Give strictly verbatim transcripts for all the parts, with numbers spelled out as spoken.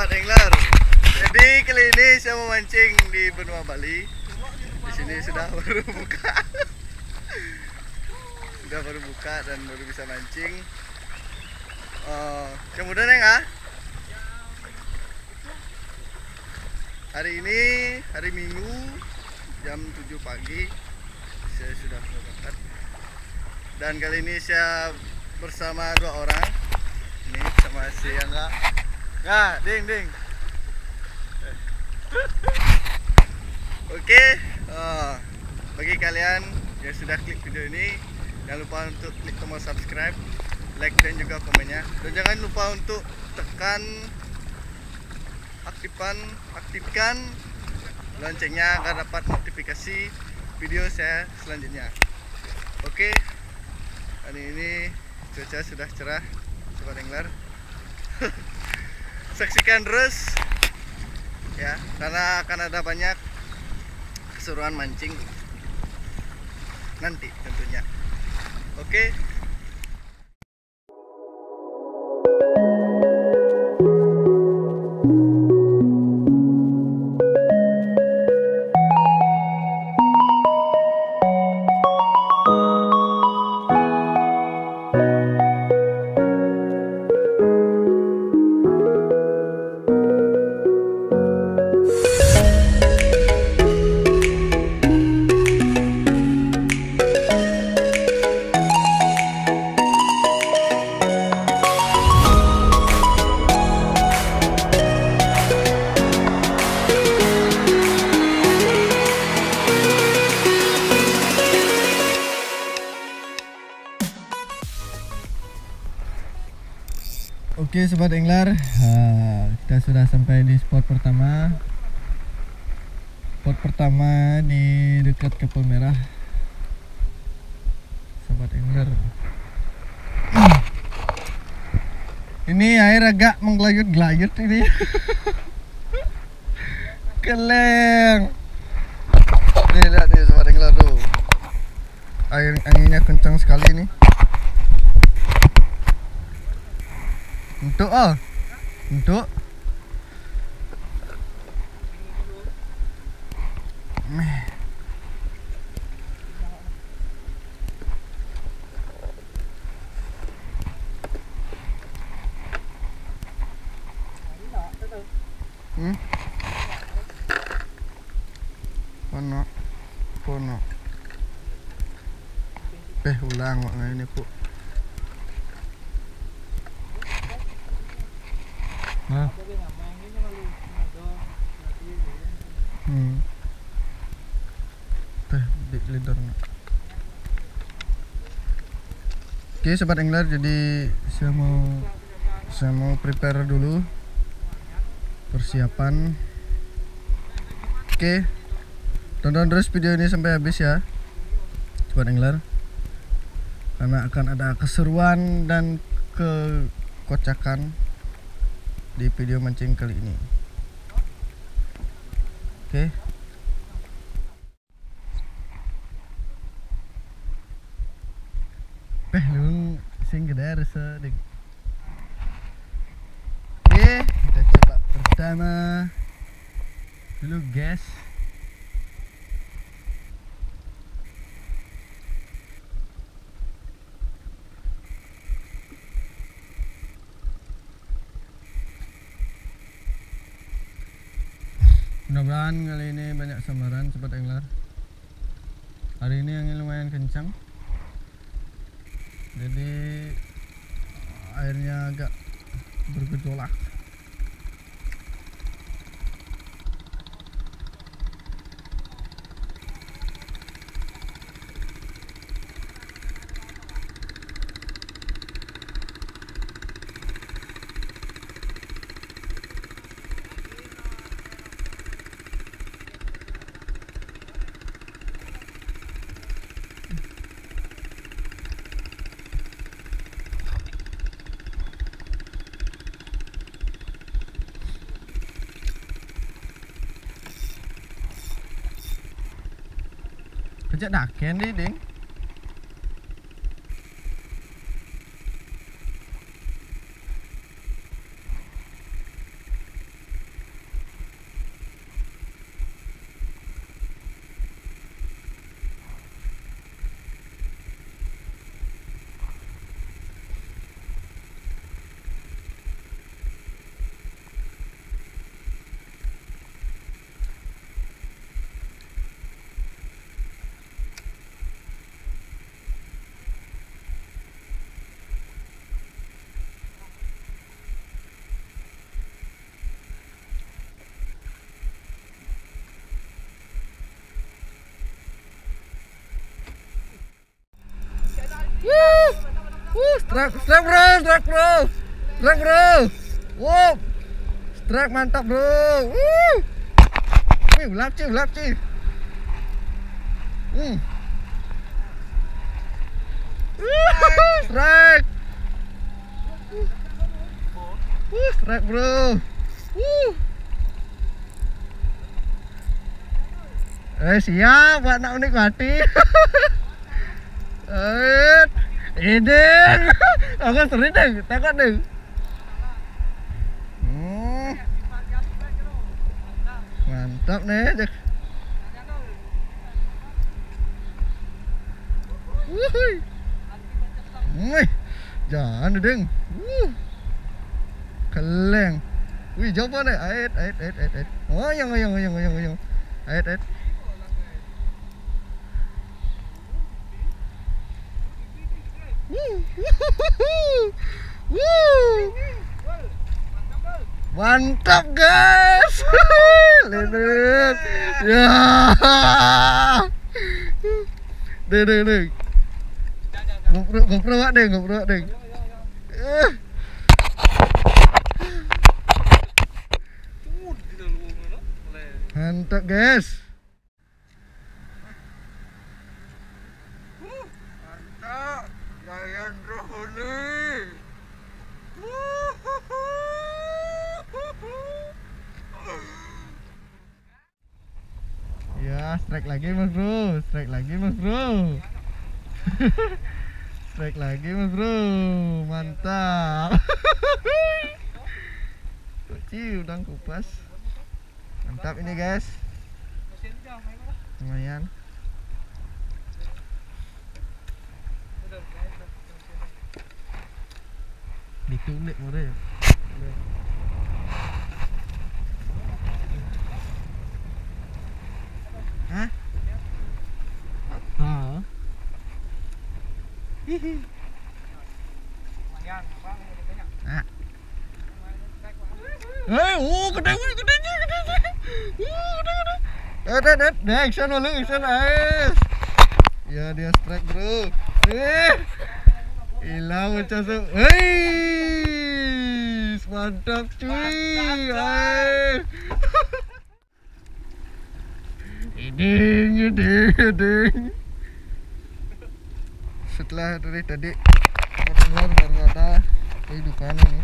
Sobat angler. Jadi kali ini saya mau mancing di benua Bali. Di sini sudah baru buka. Sudah baru buka dan baru bisa mancing. Uh, kemudian ya, hari ini hari Minggu jam tujuh pagi saya sudah berangkat. Dan kali ini saya bersama dua orang. Ini sama si Angga. Nggak, ding ding. Oke, uh, bagi kalian yang sudah klik video ini, jangan lupa untuk klik tombol subscribe, like dan juga komennya. Dan jangan lupa untuk tekan aktifkan aktifkan loncengnya agar dapat notifikasi video saya selanjutnya. Oke, hari ini cuaca sudah cerah, sobat angler. Saksikan terus ya, karena akan ada banyak keseruan mancing nanti tentunya. Oke. Oke sobat angler, uh, kita sudah sampai di spot pertama. Spot pertama di dekat Kapal Merah, sobat angler. Uh. Ini air agak menggelayut-gelayut ini. Keleng. Nih lihat nih sobat angler tuh. Air anginnya kencang sekali nih. Untuk oh, untuk meh. Hmm? Pono, pono. Eh ulang kok ini kok. Nah. Hmm. Teh di leader. Oke sobat angler, jadi saya mau saya mau prepare dulu persiapan. Oke, tonton terus video ini sampai habis ya sobat angler, karena akan ada keseruan dan kekocakan di video mancing kali ini. Oke. Eh, lu sing gede rasa dik. Oke, kita coba pertama dulu guys. Mudah-mudahan kali ini banyak samaran sobat angler. Hari ini angin lumayan kencang, jadi airnya agak bergejolak. Kejak daken deh ding. Strike, strike bro, strike bro, strike bro. Wow, strike mantap bro. Woo. Wih, ulap cuy, ulap cuy. Hmm. Strike. Uh, strike bro. Uh. Eh siap buat nak menikmati. Eh, ini. Aku sering deh, tengok deh. Hmm. Mantap nih. Wuih. Wih, jangan deng. Wuh. Keleng. Wih, coba deh. Ait, ait, ait, ait, ait. Oyong, oyong, oyong, oyong, oyong. Ait, ait. Wuh. Wuh. Mantap guys. Lihat. Ya. Deh, deh, deh. GoPro, GoPro wak deh, GoPro wak deh. Eh. Mantap guys. Mantap. Gaya drone nih. Ya, strike lagi mas bro, strike lagi mas bro. Strike lagi mas bro, mantap. Ciu udang kupas. Mantap ini guys. Lumayan. Ditulik mana ya? Hah? Hah? Hihi. Ah. Hei, oh gede gede gede gede. Uh, gede gede. Eh, deh, deh, deh, action dulu, action, guys. Ya dia strike bro. Eh, hilang macam tu. Hei, mantap cuy. Hai. Iding, iding, iding. Setelah dari tadi dengar kata kehidupan ini.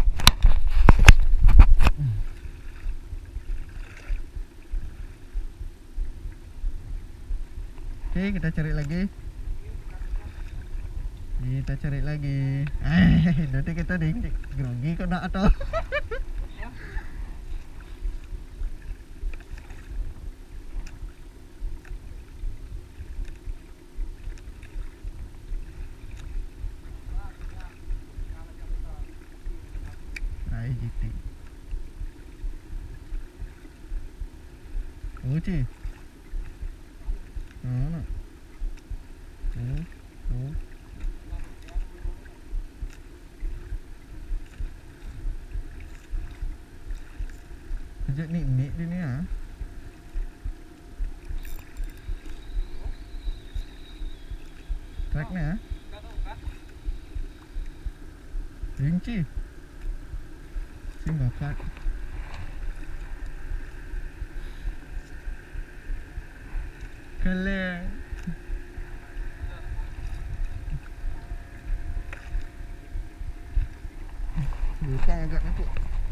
Oke, kita cari lagi. Kita cari lagi. Eh, nanti kita ding grogi kena atau. I G T. Uci. Mana? Oh, oh. Sejak ni ni ni ah. Track ni ah. Rinci. Sim bakat. Keleng. Bukan agak nanti.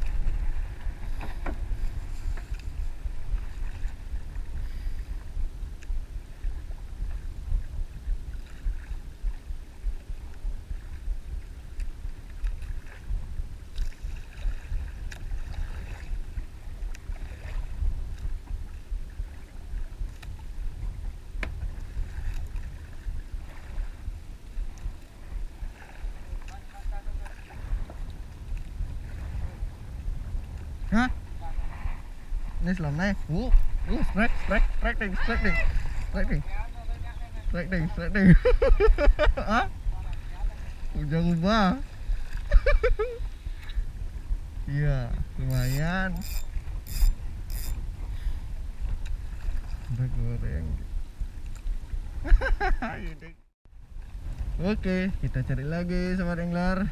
Hah? Ini selam naik. Uh, uh, strike, strike, strike ding, strike ding, strike ding, strike ding, strike ding. Ah? Ujang ubah. Iya, lumayan. Udah goreng. Oke, kita cari lagi sobat angler.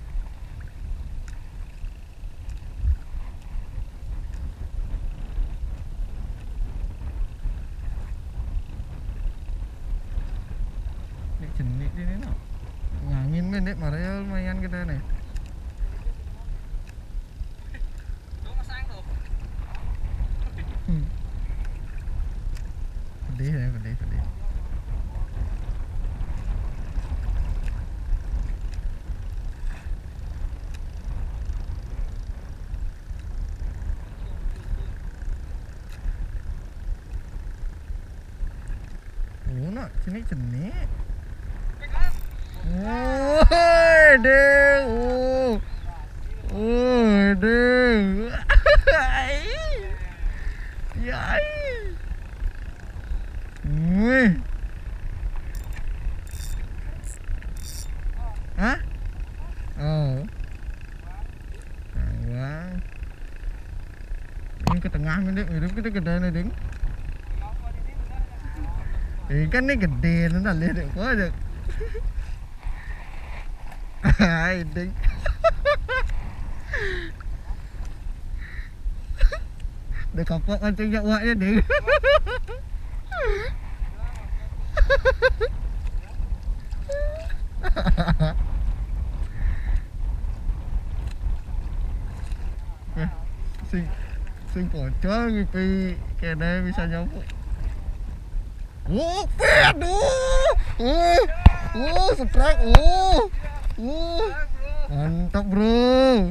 Ini jenik ini no. Ngangin men dek, marah lumayan kita nih. Hmm. Pedih ya, pedih, pedih. Oh, nak jenik-jenik. Oh, deh. Oh. Oh, deh. Ya. Wih. Hah? Oh. Wah. Ini ke tengah nih, Dek. Mirip kita gede nih, Ding. Ikan nih gede, nanti lihat deh, kok aja. Hai, Ding. Udah kapok kancing jakwaknya, Ding. sing sing pocong ngipi kene bisa nyapu. Oh, aduh. Oh, oh, strike. Oh. Oh. Mantap, Bro.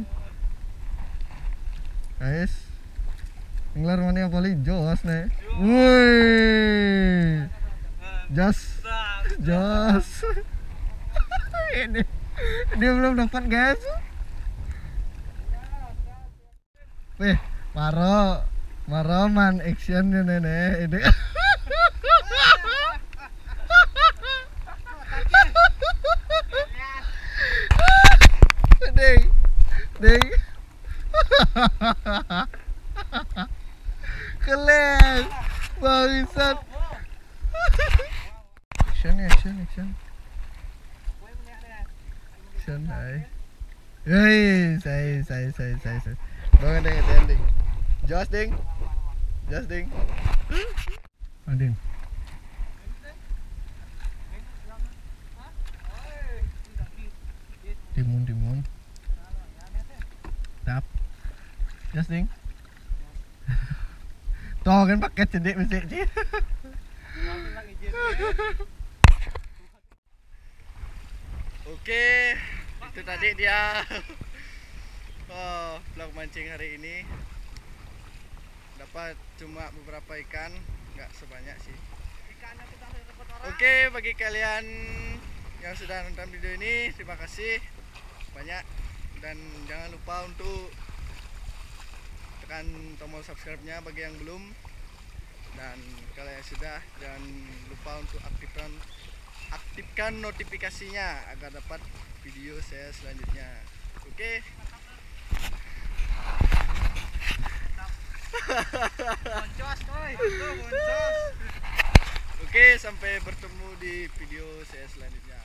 Guys. Angler mana yang paling jos nih? Wih. Jos. Jos. Ini dia belum dapat, guys. Wih, Maro. Maro man action nenek ini. Ding, ding, keren, bangsat. Action, action, action, action, hai. Hei, saya, saya, saya, saya, saya. Bangun ding, ding, ding. Just ding, just ding. Ding. Timun, timun. Tap. Just ding. To kan paket cedik mesti sih. Oke, itu tadi dia oh, vlog mancing hari ini. Dapat cuma beberapa ikan, nggak sebanyak sih. Oke, bagi kalian yang sudah nonton video ini, terima kasih banyak, dan jangan lupa untuk tekan tombol subscribe-nya bagi yang belum, dan kalau yang sudah jangan lupa untuk aktifkan aktifkan notifikasinya agar dapat video saya selanjutnya. Oke. Oke, sampai bertemu di video saya selanjutnya.